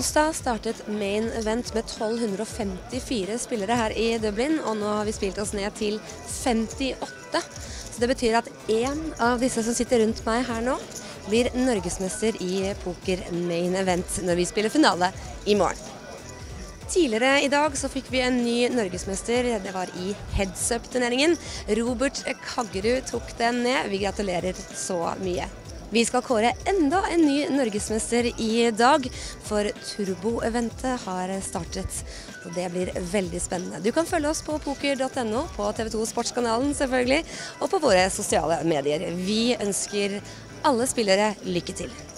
Onsdag startet main event med 1254 spillere her i Dublin, og nå har vi spilt oss ned til 58. Så det betyr at en av disse som sitter rundt meg her nå, blir norgesmester i poker main event når vi spiller finale i morgen. Tidligere i dag så fikk vi en ny norgesmester, det var i heads-up-turneringen. Robert Kaggerud tok den ned, vi gratulerer så mye. Vi skal kåre enda en ny norgesmester i dag, for Turbo-eventet har startet, og det blir veldig spennende. Du kan følge oss på poker.no, på TV2 Sportskanalen selvfølgelig, og på våre sosiale medier. Vi ønsker alle spillere lykke til.